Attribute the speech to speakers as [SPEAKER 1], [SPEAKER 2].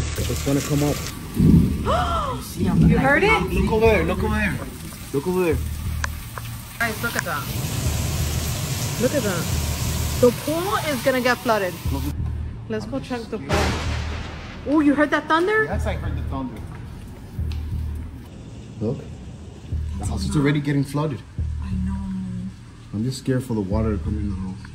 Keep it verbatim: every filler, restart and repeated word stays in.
[SPEAKER 1] It's gonna come up.
[SPEAKER 2] You heard it?
[SPEAKER 1] Look over there, look over there. Look over there.
[SPEAKER 2] Guys, look at that. Look at that. The pool is gonna get flooded. Let's go check the pool. Oh, you heard that thunder?
[SPEAKER 1] Yes, I heard the thunder. Look. The house is already getting flooded.
[SPEAKER 2] I know.
[SPEAKER 1] I'm just scared for the water to come in the house.